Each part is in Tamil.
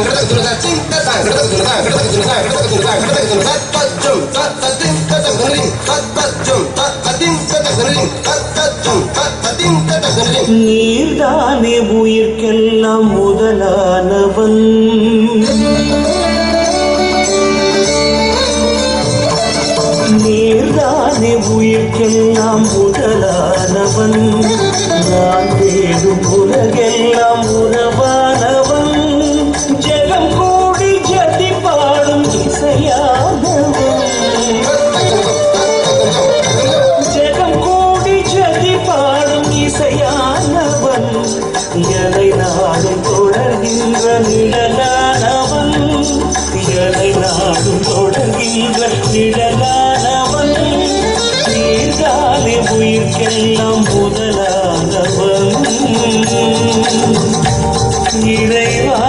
நீர்தானே உயிர்க்கெல்லாம் முதலானவன் நீர்தானே உயிர்க்கெல்லாம் முதலானவன் நான் தேடும் உலகெல்லாம் உறவானவன் ஜெகம் கூடி ஜதி பாடும் இசையானவன் ஜெகம் கூடி ஜதி பாடும் இசையானவன் எனை நாடும் தொடர்கின்ற நிழலானவன் எனை நாடும் தொடர்கின்ற நிழலானவன் நீர்தானே உயிர்க்கெல்லாம் முதலானவன் இறைவா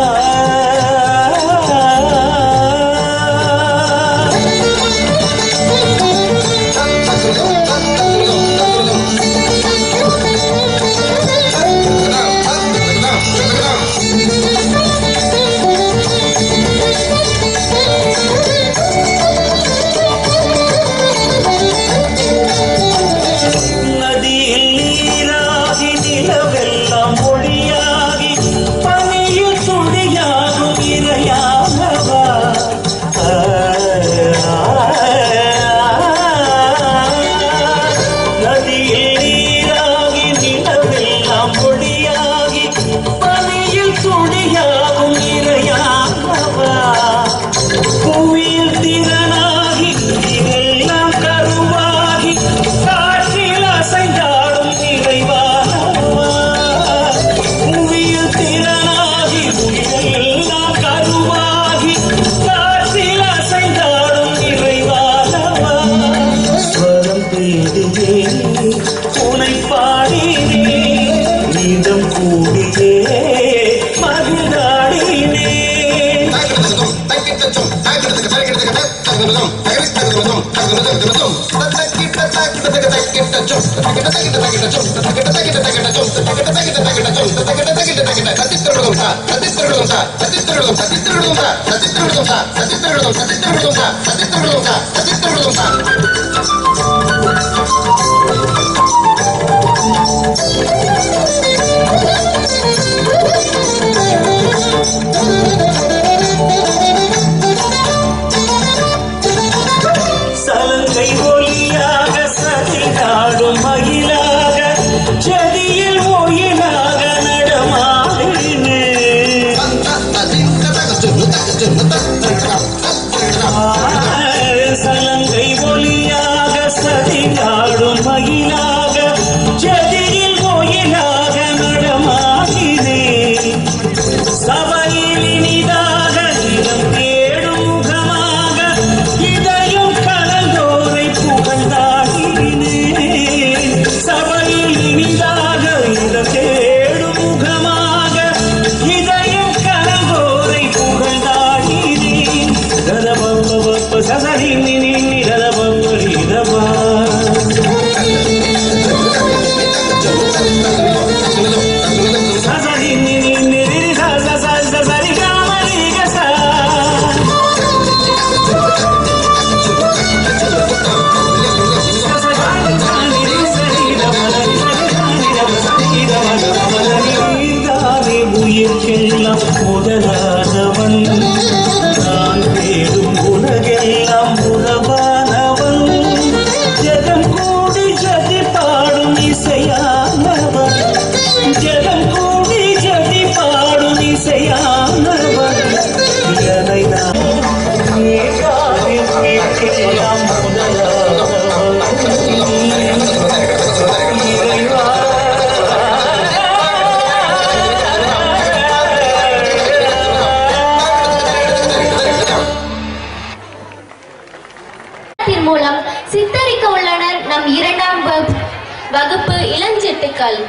வகுப்பு இளஞ்சிட்டுக்கள்.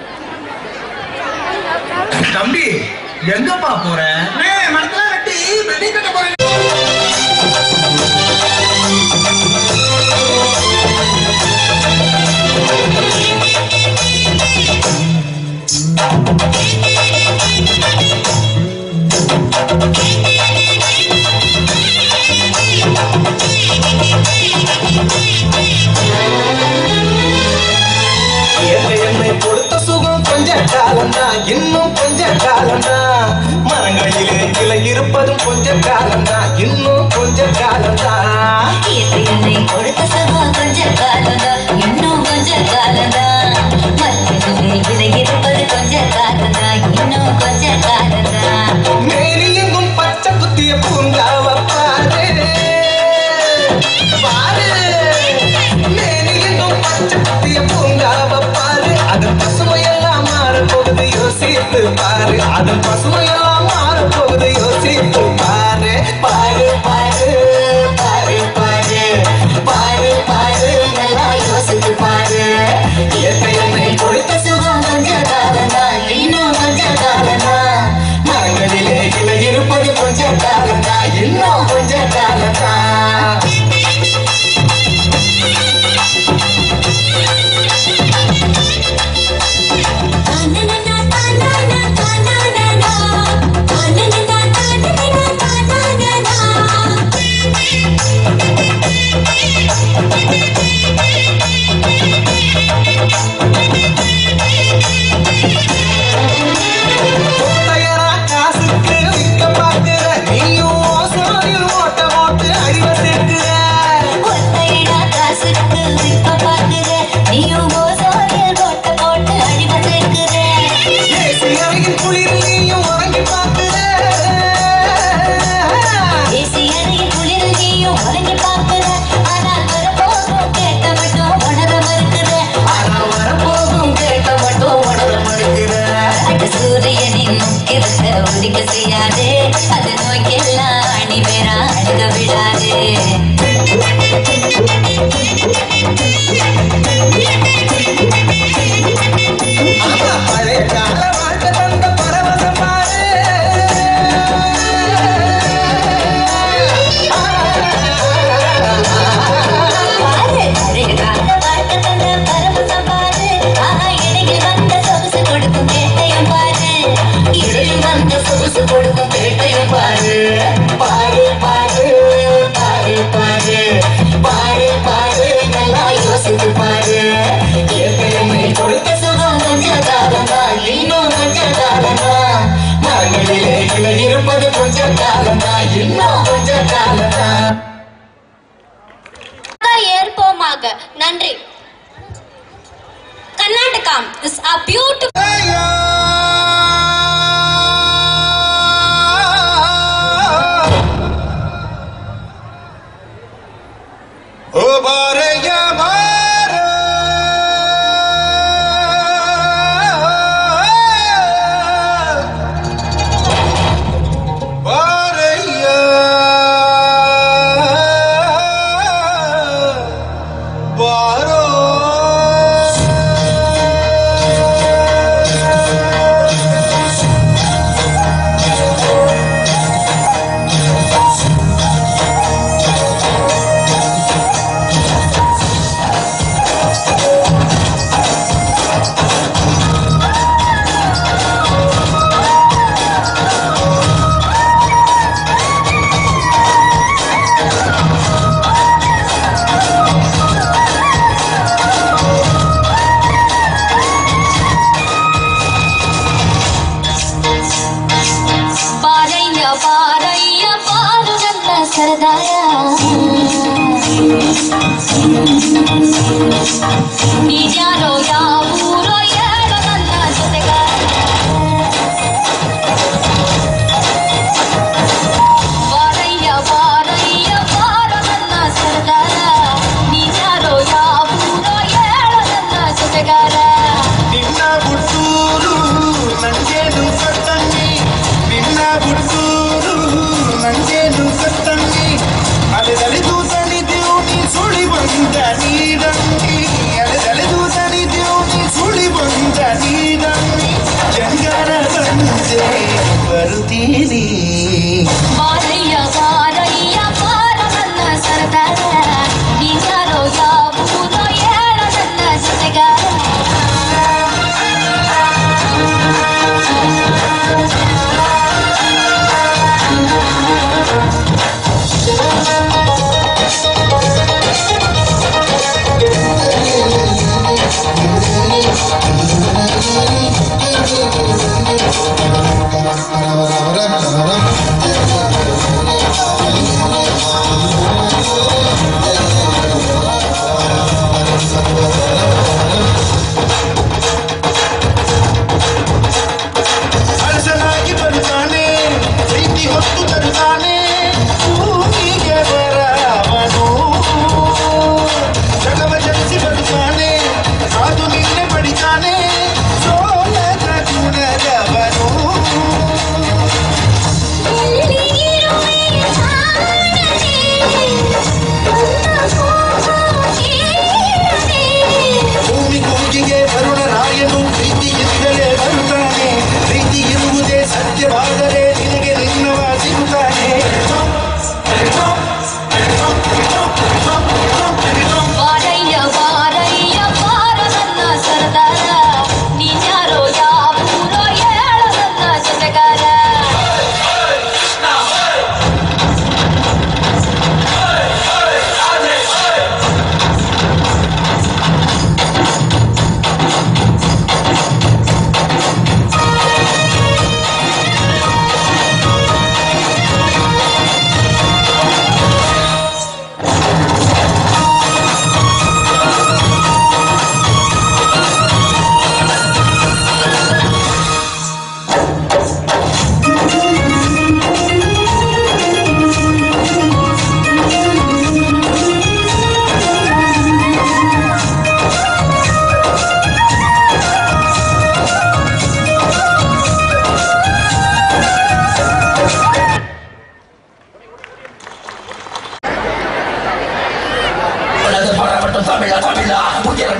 தம்பி எங்கப்பா போற? மரத்துல வெட்டி வெடி கட்ட போறேன். கொஞ்ச காலம்தான் இன்னும் கொஞ்ச காலம்தான் என்னை கொடுத்த சுகம் கொஞ்ச காலம்தான் இன்னும் கொஞ்ச காலம்தான் மற்றவர்களே விலகிருப்பது கொஞ்ச காலம்தான் இன்னும் கொஞ்ச காலம்தான் மேரி எங்கும் பச்சை குத்திய பூங்காவ பாரு பாரு மேரி எங்கும் பச்சை குத்திய பூங்காவ பாரு அதன் பசுமையெல்லாம் மாறப்போகுது யோசித்து பாரு அதன் பசுமையெல்லாம் மாறப்போகுது யோசித்து பாரு பாரு பாரு பாரு பாரு பாரு பாரு நல்லா யோசித்து பாரு என்னை கொடுத்த சுகம் கொஞ்ச காலம்தான் இன்னும் கொஞ்ச காலம்தான் மரங்களிலே இலை இருப்பது கொஞ்ச காலம்தான் இன்னும் கொஞ்ச காலம்தான் செய்யாதே அது நோய்க்கெல்லாம் அணி பேரா அழுக விடாதே பழைய கால வாழ்க்கை தந்த பரவசம் பாரு பழைய கால வாழ்க்கை தந்த பரவசம் பாரு ஆஹா இடையில் வந்த சொகுசு கொடுக்கும் கேட்டையும் பாரு இடையில் வந்த சொகுசு கொடுக்கும் கேட்டையும் பாரு பாரு பாரு பாரு பாரு பாரு பாரு நல்லா யோசித்து பாரு என்னை கொடுத்த சுகம் கொஞ்ச காலம்தான் இன்னும் கொஞ்ச காலம்தான் மரங்களிலே இலை இருப்பது கொஞ்ச காலம்தான் இன்னும் கொஞ்ச காலம்தான் ஏற்போமாக. நன்றி. கர்நாடகா is a beautiful ನೀರಂಗಿ ಅಲೆದೂಸಣಿದ್ಯು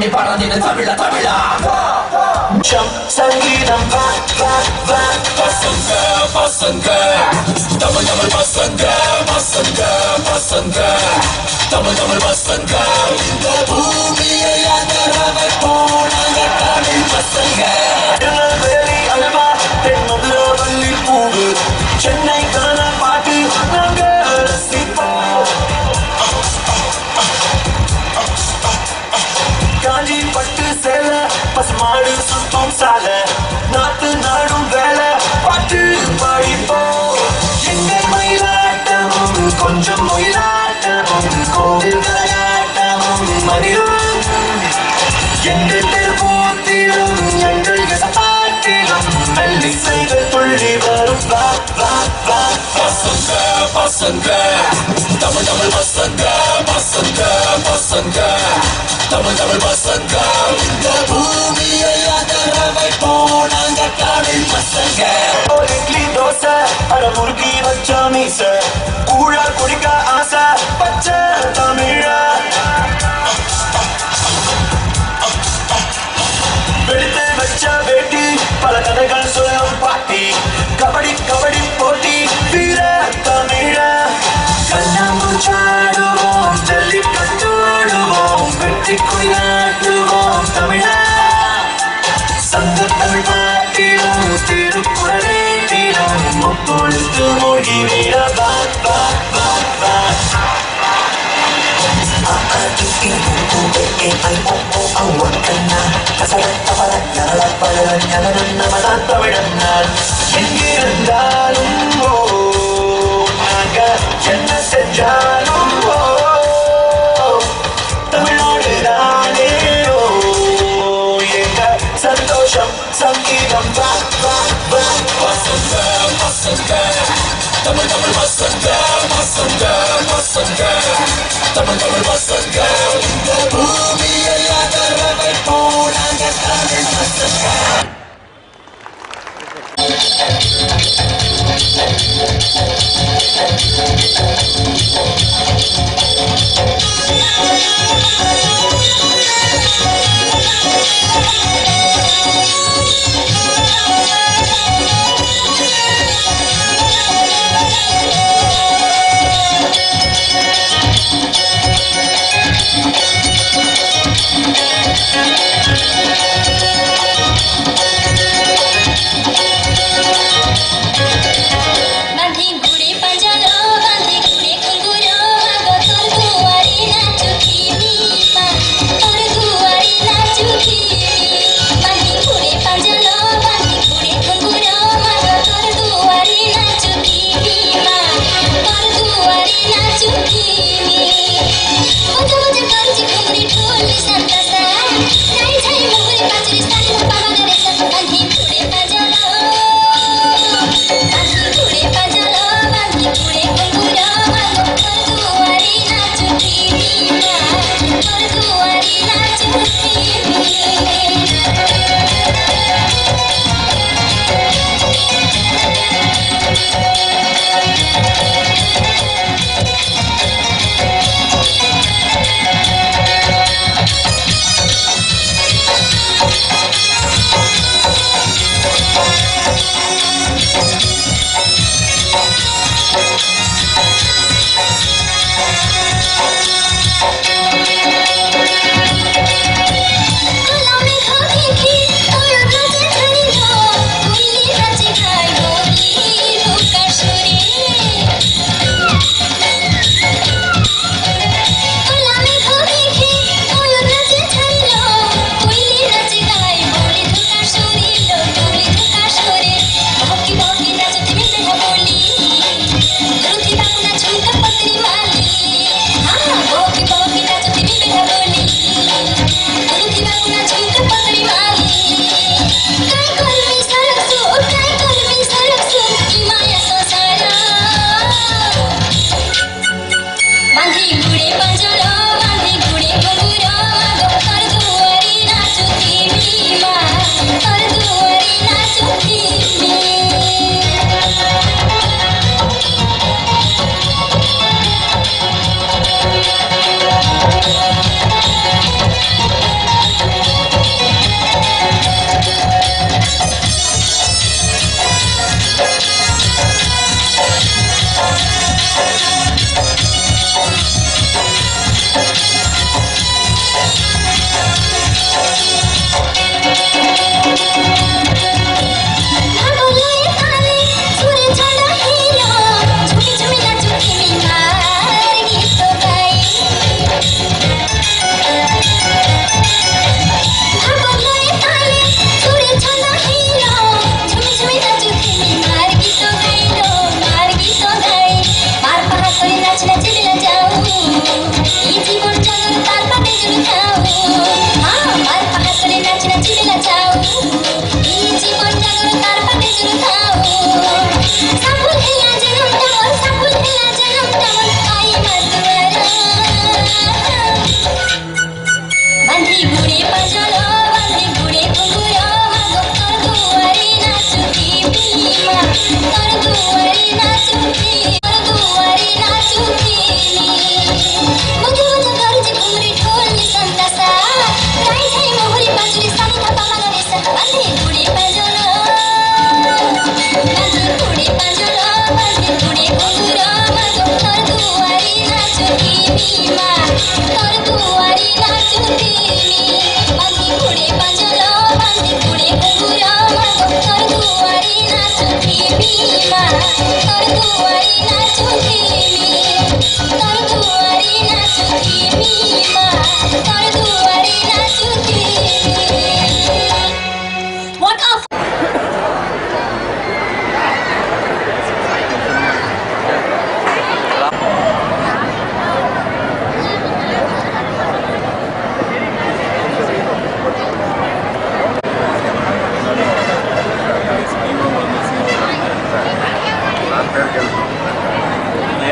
பண்ணி பாடாதீங்க தமிழ தமிழா சங்கீதம் பசங்க பசங்க தமிழ் தமிழ் பசங்க பசங்க பசங்க தமிழ் தமிழ் பசங்க இந்த பூமியை அகரவை போனாங்க தமிழ் பசங்க வேலி அல்வா தென்மதுரவல்லி பூவு சென்னை காண பாட்டு நாங்க ரசிப்போம் காஞ்சி பட்டு சேல பசுமாடு சுத்தம் சால நாட்டு நாடும் வேலை பாட்டு பாடிப்போம் எங்கள் மயிலாட்டமும் கொஞ்சம் மயிலாட்டமும் கோவில் விளையாட்டமும் மனிதம் எங்கள் தெருப்பூத்திலும் எங்கள் பாட்டிலும் மெல்லிசைகள் துள்ளி வரும் வா வா வா பசங்க பசங்க தமிழ் தமிழ் பசங்க பசங்க பசங்க தமிழ் தமிழ் பசங்க இந்த பூமியை அகரவை போனாங்க தமிழ் பசங்க இட்லி தோசை அட முறுக்கி வச்ச மீச கூழா குடிக்க ஆசை பச்சை தமிழா வெளுத்து வச்ச வேட்டி பல கதைகள் சொல்லும் பாட்டி கபடி கபடி போட்டி வீர தமிழா கண்ணாமூச்சாடுவோம் ஜல்லிக்கட்டாடுவோம் வெற்றி கொடியாட்டுவோம் தமிழா சங்க தமிழ் பாட்டிலும் திருக்குறளேட்டிலும் முப்பொழுத்து மொழி வீர வா வா வா வா தமிழன்னால் எங்கிருந்தாலும் நாங்க என்ன செஞ்சாலும் தமிழ்நாடு தானே எங்க சந்தோஷம் சங்கீதம் பசங்க பசங்க தமிழ் தமிழ் பசங்க பசங்க பசங்க தமிழ் தமிழ் பசங்க இந்த பூமியை அகரவை போனாங்க தமிழ் பசங்க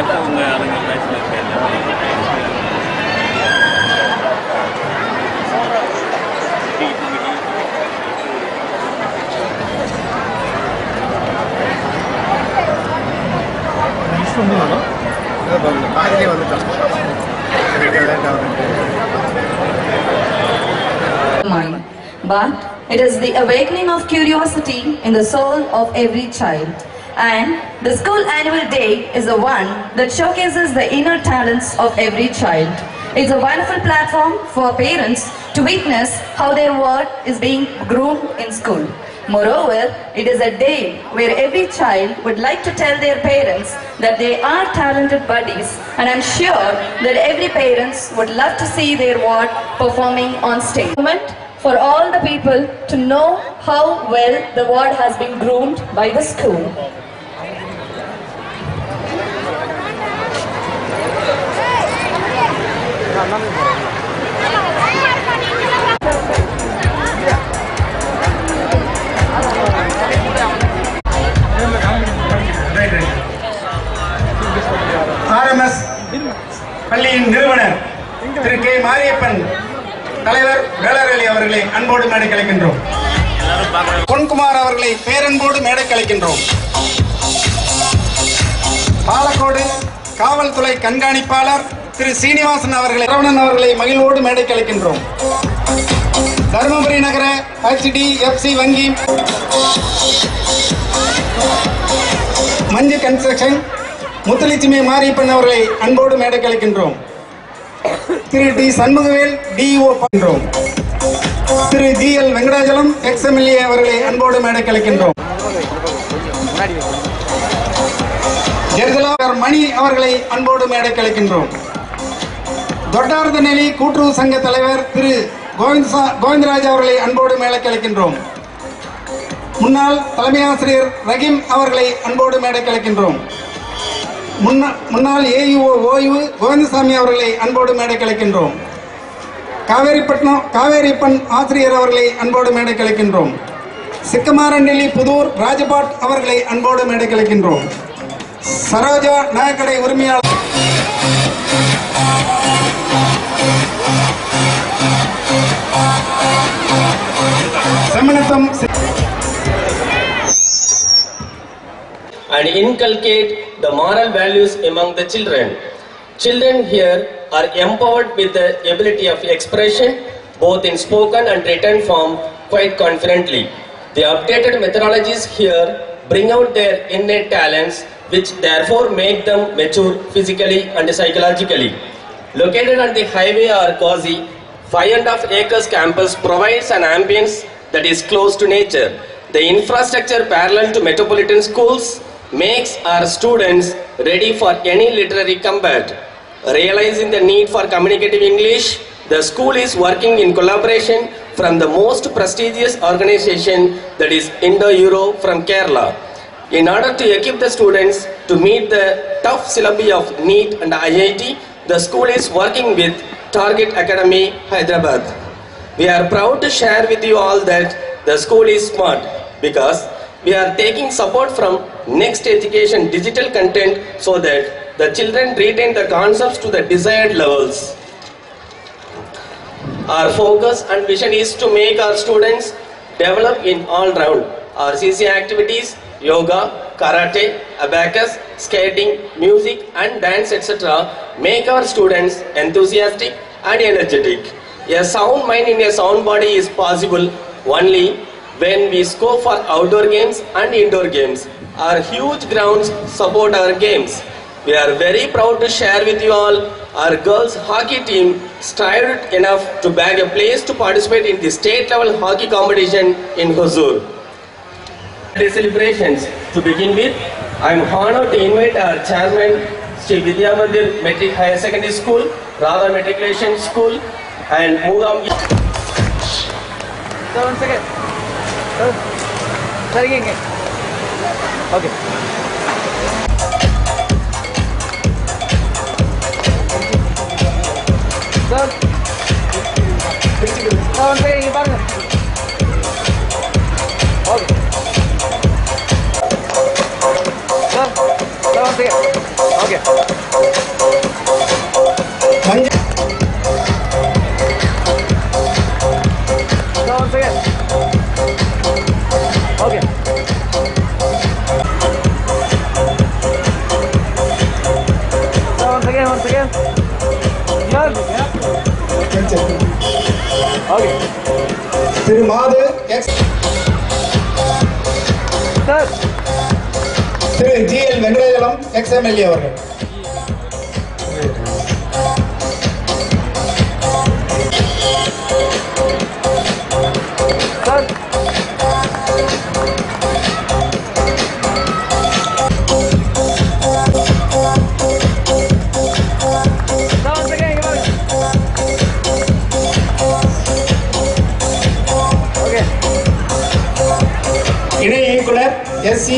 Mind, but it is the awakening of curiosity in the soul of every child. And the school annual day is the one that showcases the inner talents of every child. It's a wonderful platform for parents to witness how their world is being groomed in school. Moreover, it is a day where every child would like to tell their parents that they are talented buddies, and I'm sure that every parents would love to see their ward performing on stage. Moment for all the people to know how well the ward has been groomed by the school. RMS பள்ளியின் நிறுவனர் திரு கே மாரியப்பன் தலைவர் வேளாரளி அவர்களை அன்போடு மேடை கலைக்கின்றோம். பொன்குமார் அவர்களை பேரன்போடு மேடை கலைக்கின்றோம். பாலக்கோடு காவல்துறை கண்காணிப்பாளர் திரு சீனிவாசன் அவர்களை சரவணன் அவர்களை மகிழ்வோடு மேடை கலைக்கின்றோம். தருமபுரி நகர HDFC வங்கி மஞ்சு கன்ஸ்ட்ரக்ஷன் முத்துலட்சுமி மாரியப்பன் அவர்களை அன்போடு மேடை கலைக்கின்றோம். திரு டி சண்முகவேல் DO பண்றோம். திரு GL வெங்கடாஜலம் XMLA அவர்களை அன்போடு மேடை கலைக்கின்றோம். ஜெர்தலார் மணி அவர்களை அன்போடு மேடை கலைக்கின்றோம். தொட்டார்தநெல்லி கூட்டுறவு சங்க தலைவர் திரு கோவிந்தராஜ் அவர்களை அன்போடு மேடை கலைக்கின்றோம். முன்னாள் தலைமை ஆசிரியர் ரஹீம் அவர்களை அன்போடு மேடை கலைக்கின்றோம். முன்னாள் AUO ஓய்வு கோவிந்தசாமி அவர்களை அன்போடு மேடை கலைக்கின்றோம். காவேரிப்பன் ஆசிரியர் அவர்களை அன்போடு மேடை கலைக்கின்றோம். சிக்கமாரநெல்லி புதூர் ராஜபாட் அவர்களை அன்போடு மேடை கலைக்கின்றோம். சரோஜா நகைக்கடை உரிமையாளர் செம்மனத்தம் and inculcate the moral values among the children. Children here are empowered with the ability of expression both in spoken and written form quite confidently. The updated methodologies here bring out their innate talents which therefore make them mature physically and psychologically. Located on the highway or quasi 5.5 acres campus provides an ambience that is close to nature. The infrastructure parallel to metropolitan schools makes our students ready for any literary combat. Realizing the need for communicative English, the school is working in collaboration from the most prestigious organization, that is Indo-Euro from Kerala. In order to equip the students to meet the tough syllabi of NEET and IIT, the school is working with Target Academy, Hyderabad. We are proud to share with you all that the school is smart because we are taking support from Next Education digital content so that the children retain the concepts to the desired levels. Our focus and vision is to make our students develop in all round. Our CC activities, yoga, karate, abacus, skating, music and dance etc. make our students enthusiastic and energetic. A sound mind in a sound body is possible only when we scope for outdoor games and indoor games. Our huge grounds support our games. We are very proud to share with you all our girls hockey team strived enough to bag a place to participate in the state level hockey competition in Hosur. The celebrations. To begin with, I am honored to invite our chairman, Sri Vidya Mandir Metric Higher Secondary School, Radha Matriculation School and Mugam. Sir, 1 second. Sir, again. Okay. Sir. Sir, 1 second. Inger paarunga. Okay. Sir, 1 second. Okay. மஞ்சள் One second. Okay. One second. Yes. Okay. Thiru Madhu ex Sir. Thiru GL Venkatachalam XMLA அவர்கள். Sir. One second. Okay. இணை இயக்குனர் SE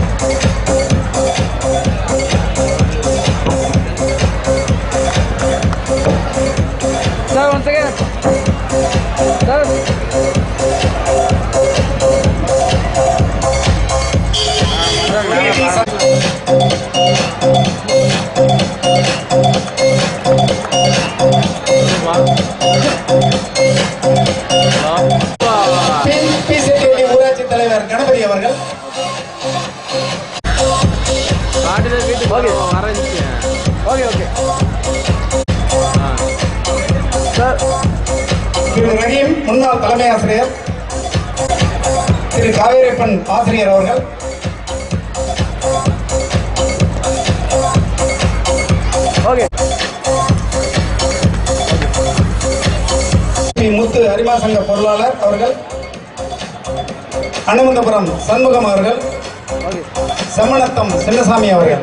Sir, one second. Sir. PCTD ஊராட்சி தலைவர் கணபதி அவர்கள். Okay. Sir. திரு ரஹீம் முன்னாள் தலைமை ஆசிரியர். திரு காவேரிப்பன் ஆசிரியர் அவர்கள். Okay. முத்து அரிமா சங்க பொருளாளர் அவர்கள். அனுமந்தபுரம் சண்முகம் அவர்கள். Okay. செம்மணத்தம் சின்னசாமி அவர்கள்.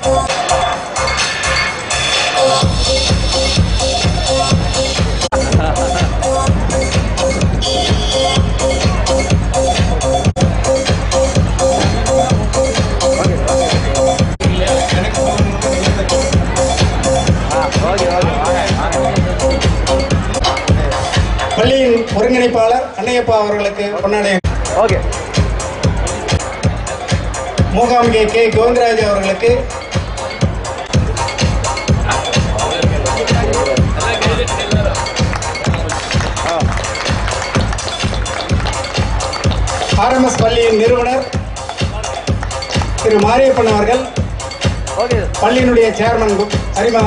பள்ளியின் ஒருங்கிணைப்பாளர் அன்னையப்பா அவர்களுக்கு பொன்னாடை. Okay. மூகாம்பிகை கே கோவிந்தராஜ் அவர்களுக்கு. RMS பள்ளியின் நிறுவனர் திரு மாரியப்பன் அவர்கள். Okay. பள்ளியினுடைய சேர்மன் அரிமா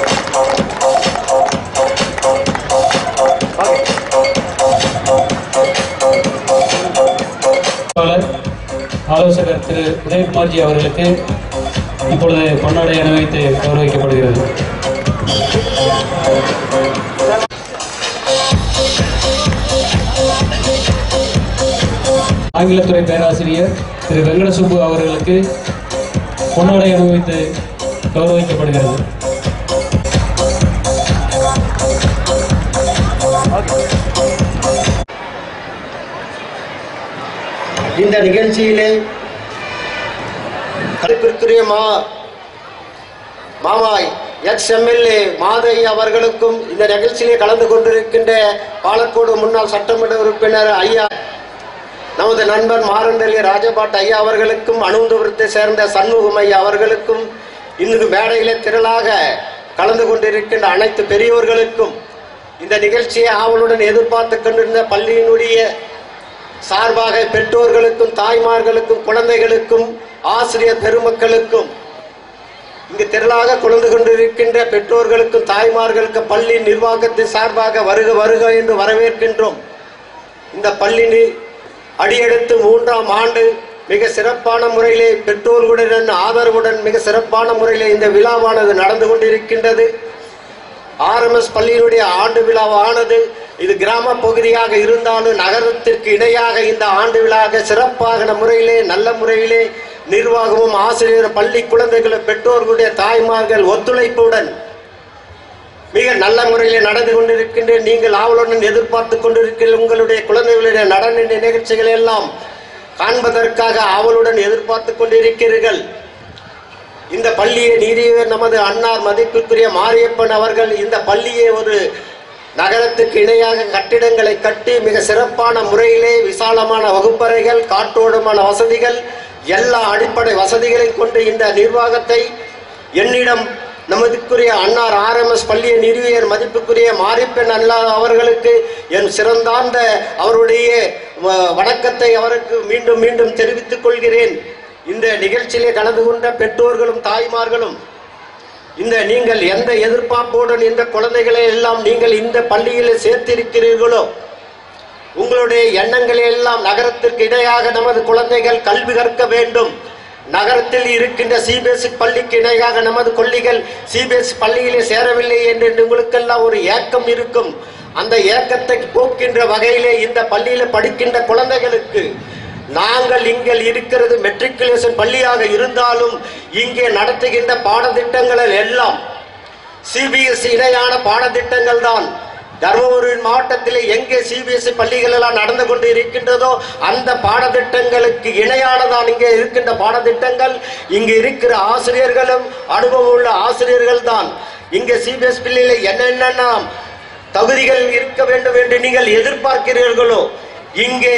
ஆலோசகர் திரு உதயகுமார்ஜி அவர்களுக்கு இப்பொழுது பொன்னாடை அணிவித்து கௌரவிக்கப்படுகிறது. ஆங்கிலத்துறை பேராசிரியர் திரு வெங்கடசுப்பு அவர்களுக்கு பொன்னாடை அணிவித்து கௌரவிக்கப்படுகிறது. இந்த நிகழ்ச்சியிலே கல்விக்குரிய மாமாய் XMLA மாதை அவர்களுக்கும் இந்த நிகழ்ச்சியிலே கலந்து கொண்டிருக்கின்ற பாலக்கோடு முன்னாள் சட்டமன்ற உறுப்பினர் ஐயா நமது நண்பர் மாரண்டலி ராஜபாட் ஐயா அவர்களுக்கும் அனுமந்தபுரத்தை சேர்ந்த சண்முகம் ஐயா அவர்களுக்கும் இங்கு மேடையிலே திரளாக கலந்து கொண்டிருக்கின்ற அனைத்து பெரியோர்களுக்கும் இந்த நிகழ்ச்சியை ஆவலுடன் எதிர்பார்த்து கொண்டிருந்த பள்ளியினுடைய சார்பாக பெற்றோர்களுக்கும் தாய்மார்களுக்கும் குழந்தைகளுக்கும் ஆசிரியர் பெருமக்களுக்கும் இங்கு திரளாக கலந்து கொண்டிருக்கின்ற பெற்றோர்களுக்கும் தாய்மார்களுக்கும் பள்ளி நிர்வாகத்தின் சார்பாக வருக வருக என்று வரவேற்கின்றோம். இந்த பள்ளி அடியெடுத்து 3ஆம் ஆண்டு மிக சிறப்பான முறையிலே பெற்றோர்களுடன் ஆதரவுடன் மிக சிறப்பான முறையிலே இந்த விழாவானது நடந்து கொண்டிருக்கின்றது. RMS பள்ளியினுடைய ஆண்டு விழாவானது இது கிராம பகுதியாக இருந்தாலும் நகரத்திற்கு இணையாக இந்த ஆண்டு விழாக சிறப்பான முறையிலே நல்ல முறையிலே நிர்வாகமும் ஆசிரியர் பள்ளி குழந்தைகள் பெற்றோர்களுடைய தாய்மார்கள் ஒத்துழைப்புடன் மிக நல்ல முறையில் நடந்து கொண்டிருக்கின்ற நீங்கள் ஆவலுடன் எதிர்பார்த்து கொண்டிருக்கிற உங்களுடைய குழந்தைகளுடைய நடன நிகழ்ச்சிகள் எல்லாம் காண்பதற்காக ஆவலுடன் எதிர்பார்த்து கொண்டிருக்கிறீர்கள். இந்த பள்ளியை நீதியவர் நமது அன்னார் மதிப்பிற்குரிய மாரியப்பன் அவர்கள் இந்த பள்ளியை ஒரு நகரத்துக்கு இணையாக கட்டிடங்களை கட்டி மிக சிறப்பான முறையிலே விசாலமான வகுப்பறைகள் காற்றோட்டமான வசதிகள் எல்லா அடிப்படை வசதிகளையும் கொண்டு இந்த நிர்வாகத்தை என்னிடம் நமதுக்குரிய அன்னார் RMS பள்ளியை நிறுவியர் மதிப்புக்குரிய மாரிப்பெண் அண்ணா அவர்களுக்கு என் சிறந்தார்ந்த அவருடைய வணக்கத்தை அவருக்கு மீண்டும் மீண்டும் தெரிவித்துக் கொள்கிறேன். இந்த நிகழ்ச்சியிலே கலந்து கொண்ட பெற்றோர்களும் தாய்மார்களும் நீங்கள் எந்த எதிர்பார்ப்புடன் இந்த குழந்தைகளை எல்லாம் நீங்கள் இந்த பள்ளியிலே சேர்த்திருக்கிறீர்களோ உங்களுடைய எண்ணங்களை எல்லாம் நகரத்திற்கு இணையாக நமது குழந்தைகள் கல்வி கற்க வேண்டும். நகரத்தில் இருக்கின்ற CBSE பள்ளிக்கு இணையாக நமது கொள்ளிகள் CBSE பள்ளியிலே சேரவில்லை என்று உங்களுக்கெல்லாம் ஒரு ஏக்கம் இருக்கும். அந்த ஏக்கத்தை போக்கின்ற வகையிலே இந்த பள்ளியில படிக்கின்ற குழந்தைகளுக்கு நாங்கள் இங்கே இருக்கிறது மெட்ரிகுலேஷன் பள்ளியாக இருந்தாலும் இங்கே நடத்துகின்ற பாடத்திட்டங்கள் எல்லாம் CBSE இணையான பாடத்திட்டங்கள் தான். தர்மபுரி மாவட்டத்திலே எங்கே CBSE பள்ளிகள் எல்லாம் நடந்து கொண்டு இருக்கின்றதோ அந்த பாடத்திட்டங்களுக்கு இணையானதான் இங்கே இருக்கின்ற பாடத்திட்டங்கள். இங்கே இருக்கிற ஆசிரியர்களும் அனுபவம் உள்ள ஆசிரியர்கள் தான். இங்கே CBSE பள்ளியில என்னென்ன தகுதிகள் இருக்க வேண்டும் என்று நீங்கள் எதிர்பார்க்கிறீர்களோ இங்கே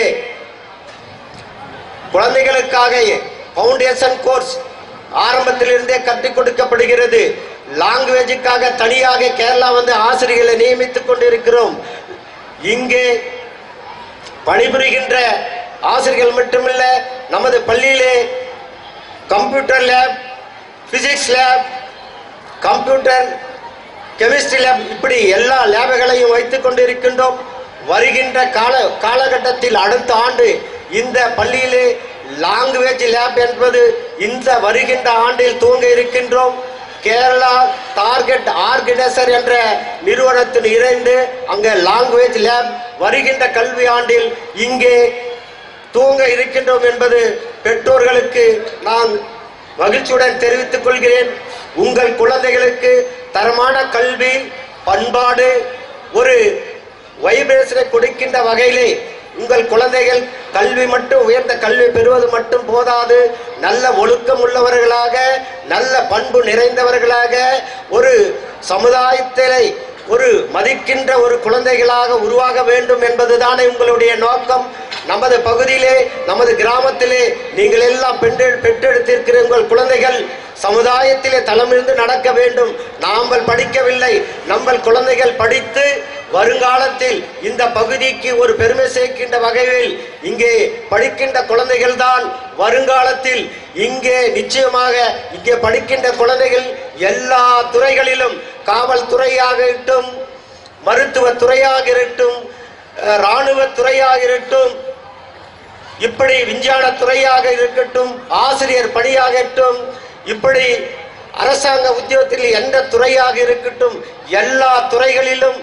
குழந்தைகளுக்காக ஃபவுண்டேஷன் கோர்ஸ் ஆரம்பத்திலிருந்தே கற்றுக் கொடுக்கப்படுகிறது. லாங்குவேஜுக்காக தனியாக கேரளா ஆசிரியர்களை நியமித்துக் கொண்டிருக்கிறோம். இங்கே பணிபுரிகின்ற ஆசிரியர்கள் மட்டுமல்ல, நமது பள்ளியிலே computer lab, physics lab, computer chemistry lab, இப்படி எல்லா லேபுகளையும் வைத்துக் கொண்டிருக்கின்றோம். வருகின்ற காலகட்டத்தில் அடுத்த ஆண்டு இந்த பள்ளியிலே லாங்குவேஜ் லேப் என்பது இந்த வருகின்ற ஆண்டில் துவங்க இருக்கின்றோம். கேரளா டார்கெட் ஆர்கனைசர் என்ற நிறுவனத்தில் இணைந்து அங்கே லாங்குவேஜ் லேப் வருகின்ற கல்வி ஆண்டில் இங்கே துவங்க இருக்கின்றோம் என்பது பெற்றோர்களுக்கு நான் மகிழ்ச்சியுடன் தெரிவித்துக் கொள்கிறேன். உங்கள் குழந்தைகளுக்கு தரமான கல்வி, பண்பாடு, ஒரு வைப்ரேஷனை கொடுக்கின்ற வகையிலே உங்கள் குழந்தைகள் கல்வி மட்டும் உயர்ந்த கல்வி பெறுவது மட்டும் போதாது, நல்ல ஒழுக்கம் உள்ளவர்களாக, நல்ல பண்பு நிறைந்தவர்களாக, ஒரு சமுதாயத்திலே ஒரு மதிக்கின்ற ஒரு குழந்தைகளாக உருவாக வேண்டும் என்பதுதானே உங்களுடைய நோக்கம். நமது பகுதியிலே, நமது கிராமத்திலே நீங்கள் எல்லாம் பெற்றெடுத்திருக்கிற உங்கள் குழந்தைகள் சமுதாயத்திலே தளமிருந்து நடக்க வேண்டும். நாங்கள் படிக்கவில்லை, நம்ம குழந்தைகள் படித்து வருங்காலத்தில் இந்த பகுதிக்கு ஒரு பெருமை சேர்க்கின்ற வகையில் இங்கே படிக்கின்ற குழந்தைகள் தான் வருங்காலத்தில் இங்கே நிச்சயமாக இங்கே படிக்கின்ற குழந்தைகள் எல்லா துறைகளிலும், காவல்துறையாக இருக்கட்டும், மருத்துவத்துறையாக இருக்கட்டும், இராணுவ துறையாக இருக்கட்டும், இப்படி விஞ்ஞான துறையாக இருக்கட்டும், ஆசிரியர் பணியாகட்டும், இப்படி அரசாங்க உத்தியோகத்தில் எந்த துறையாக இருக்கட்டும், எல்லா துறைகளிலும்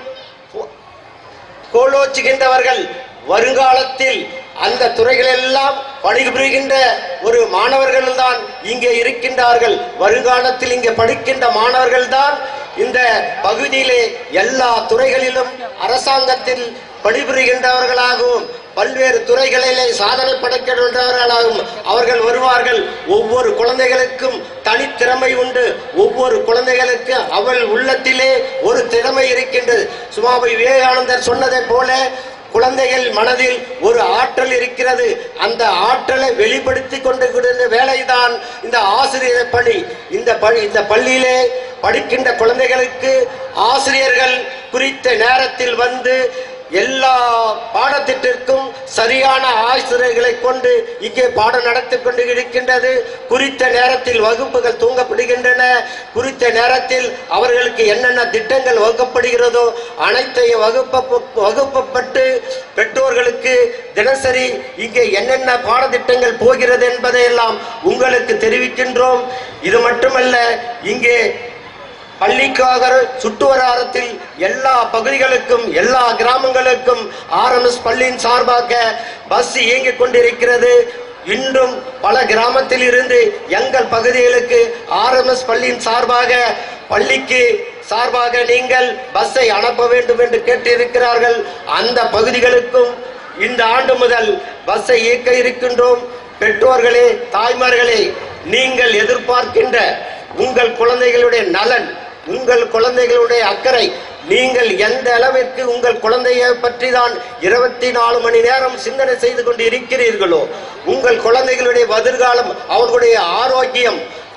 கோலோச்சுகின்றவர்கள் வருங்காலத்தில் அந்த துறைகளெல்லாம் பணிபுரிகின்ற ஒரு மாணவர்கள் தான் இங்கே இருக்கின்றார்கள். வருங்காலத்தில் இங்கே படிக்கின்ற மாணவர்கள் தான் இந்த பகுதியிலே எல்லா துறைகளிலும் அரசாங்கத்தில் பணிபுரிகின்றவர்களாகவும் பல்வேறு துறைகளிலே சாதனை படைக்கின்றவர்களாகவும் அவர்கள் வருவார்கள். ஒவ்வொரு குழந்தைகளுக்கும் தனித்திறமை உண்டு. ஒவ்வொரு குழந்தைகளுக்கு அவள் உள்ளத்திலே ஒரு திறமை இருக்கின்றது. சுவாமி விவேகானந்தர் சொன்னதை போல குழந்தைகள் மனதில் ஒரு ஆற்றல் இருக்கிறது. அந்த ஆற்றலை வெளிப்படுத்தி கொண்டு வேலைதான் இந்த ஆசிரியர் பணி. இந்த பள்ளியிலே படிக்கின்ற குழந்தைகளுக்கு ஆசிரியர்கள் குறித்த நேரத்தில் வந்து எல்லா பாடத்திட்டத்திற்கும் சரியான ஆசிரியர்களை கொண்டு இங்கே பாடம் நடத்தி கொண்டு இருக்கின்றது. குறித்த நேரத்தில் வகுப்புகள் தூங்கப்படுகின்றன. குறித்த நேரத்தில் அவர்களுக்கு என்னென்ன திட்டங்கள் வகுக்கப்படுகிறதோ அனைத்தையும் வகுப்பப்பட்டு பெற்றோர்களுக்கு தினசரி இங்கே என்னென்ன பாடத்திட்டங்கள் போகிறது என்பதையெல்லாம் உங்களுக்கு தெரிவிக்கின்றோம். இது மட்டுமல்ல, இங்கே பள்ளிக்காக சுற்றுவட்டாரத்தில் எல்லா பகுதிகளுக்கும் எல்லா கிராமங்களுக்கும் RMS பள்ளியின் சார்பாக பஸ் இயங்கிக் கொண்டிருக்கிறது. இன்றும் பல கிராமத்தில் இருந்து எங்கள் பகுதிகளுக்கு RMS பள்ளியின் சார்பாக பள்ளிக்கு சார்பாக நீங்கள் பஸ்ஸை அனுப்ப வேண்டும் என்று கேட்டிருக்கிறார்கள். அந்த பகுதிகளுக்கும் இந்த ஆண்டு முதல் பஸ்ஸை இயக்க இருக்கின்றோம். பெற்றோர்களே, தாய்மார்களே, நீங்கள் எதிர்பார்க்கின்ற உங்கள் குழந்தைகளுடைய நலன், உங்கள் குழந்தைகளுடைய அக்கறை, நீங்கள் எந்த அளவிற்கு உங்கள் குழந்தையை பற்றி தான் 24 மணி நேரம் சிந்தனை செய்து கொண்டு இருக்கிறீர்களோ, உங்கள் குழந்தைகளுடைய எதிர்காலம், அவர்களுடைய ஆரோக்கியம்,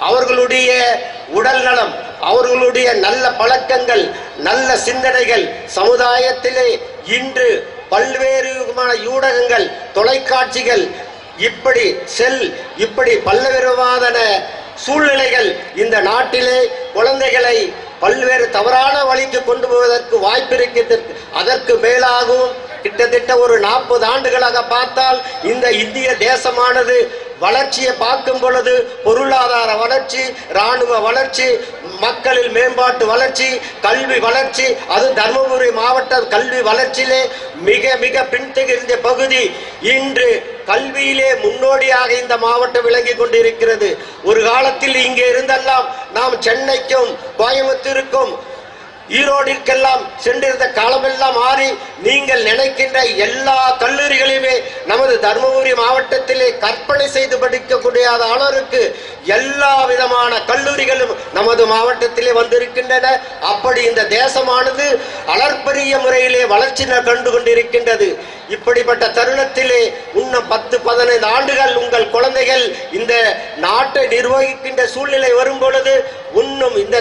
அவர்களுடைய உடல் நலம், அவர்களுடைய நல்ல பழக்கங்கள், நல்ல சிந்தனைகள் சமுதாயத்திலே இன்று பல்வேறு ஊடகங்கள், தொலைக்காட்சிகள், இப்படி இப்படி பல்வேறுவாதன சூழ்நிலைகள் இந்த நாட்டிலே குழந்தைகளை பல்வேறு தவறான வழிக்கு கொண்டு போவதற்கு வாய்ப்பு இருக்கிறது. அதற்கு மேலாகவும் கிட்டத்தட்ட ஒரு 40 ஆண்டுகளாக பார்த்தால் இந்த இந்திய தேசமானது வளர்ச்சியை பார்க்கும் பொழுது பொருளாதார வளர்ச்சி, இராணுவ வளர்ச்சி, மக்களில் மேம்பாட்டு வளர்ச்சி, கல்வி வளர்ச்சி, அது தர்மபுரி மாவட்ட கல்வி வளர்ச்சியிலே மிக மிக பின்தங்கிய பகுதி. இன்று கல்வியிலே முன்னோடியாக இந்த மாவட்டம் விளங்கி கொண்டிருக்கிறது. ஒரு காலத்தில் இங்கே இருந்தெல்லாம் நாம் சென்னைக்கும் கோயம்புத்தூருக்கும் ஈரோடிற்கெல்லாம் சென்றிருந்த காலமெல்லாம் மாறி நீங்கள் நினைக்கின்ற எல்லா கல்லூரிகளையுமே நமது தர்மபுரி மாவட்டத்திலே கற்பனை செய்து படிக்கக்கூடிய அளவிற்கு எல்லா விதமான கல்லூரிகளும் நமது மாவட்டத்திலே வந்திருக்கின்றன. அப்படி இந்த தேசமானது அளப்பரிய முறையிலே வளர்ச்சி கண்டு கொண்டிருக்கின்றது. இப்படிப்பட்ட தருணத்திலே இன்னும் 10-15 ஆண்டுகள் உங்கள் குழந்தைகள் இந்த நாட்டை நிர்வகிக்கின்ற சூழ்நிலை வரும் பொழுது இன்னும் இந்த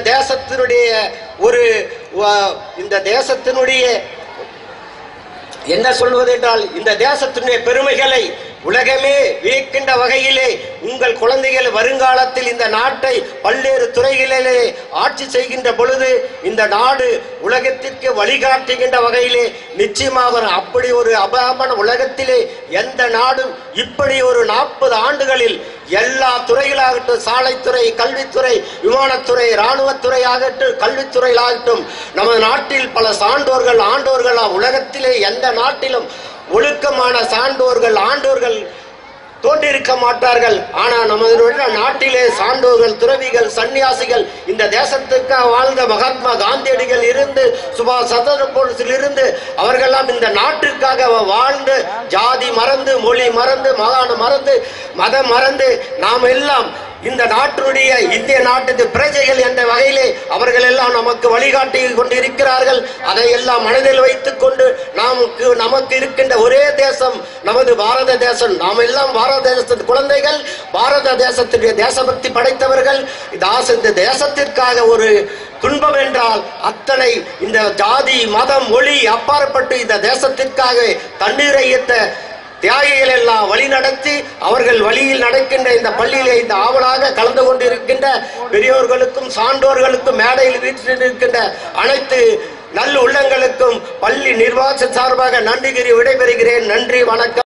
தேசத்தினுடைய என்ன சொல்வது என்றால் இந்த தேசத்தினுடைய பெருமைகளை உலகமே வியக்கின்ற வகையிலே உங்கள் குழந்தைகள் வருங்காலத்தில் இந்த நாட்டை பல்வேறு துறைகளிலே ஆட்சி செய்கின்ற பொழுது இந்த நாடு உலகத்திற்கு வழிகாட்டுகின்ற வகையிலே நிச்சயமாக அப்படி ஒரு அபாமான உலகத்திலே எந்த நாடும் இப்படி ஒரு 40 ஆண்டுகளில் எல்லா துறைகளாகட்டும், சாலைத்துறை, கல்வித்துறை, விமானத்துறை, இராணுவத்துறை ஆகட்டும், கல்வித்துறையிலாகட்டும், நமது நாட்டில் பல சான்றோர்கள் ஆண்டோர்களா உலகத்திலே எந்த நாட்டிலும் ஒழுக்கமான சான்றோர்கள் ஆண்டோர்கள் தோன்றிருக்க மாட்டார்கள். ஆனால் நமது நாட்டிலே சான்றோர்கள், துறவிகள், சன்னியாசிகள், இந்த தேசத்துக்காக வாழ்ந்த மகாத்மா காந்தியடிகள் இருந்து சுபாஷ் சந்திர போஸில் இருந்து அவர்களெல்லாம் இந்த நாட்டிற்காக வாழ்ந்து ஜாதி மறந்து, மொழி மறந்து, மகாணம் மறந்து, மதம் மறந்து நாம் எல்லாம் இந்த நாட்டினுடைய இந்திய நாட்டு பிரஜைகள் என்ற வகையிலே அவர்கள் எல்லாம் நமக்கு வழிகாட்டி கொண்டிருக்கிறார்கள். அதையெல்லாம் மனதில் வைத்துக் கொண்டு நமக்கு இருக்கின்ற ஒரே தேசம் நமது பாரத தேசம். நாம் எல்லாம் பாரத தேசத்தின் குழந்தைகள், பாரத தேசத்துடைய தேசபக்தி படைத்தவர்கள். இந்த தேசத்திற்காக ஒரு துன்பம் என்றால் அத்தனை இந்த ஜாதி மதம் மொழி அப்பாற்பட்டு இந்த தேசத்திற்காக தண்ணீரை ஏற்ற தியாகிகள் எல்லாம் வழி நடத்தி அவர்கள் வழியில் நடக்கின்ற இந்த பள்ளியிலே இந்த ஆவலாக கலந்து கொண்டிருக்கின்ற பெரியோர்களுக்கும் சான்றோர்களுக்கும் மேடையில் வீற்றிருக்கின்ற அனைத்து நல்ல உள்ளங்களுக்கும் பள்ளி நிர்வாக சார்பாக நன்றி கூறி விடைபெறுகிறேன். நன்றி, வணக்கம்.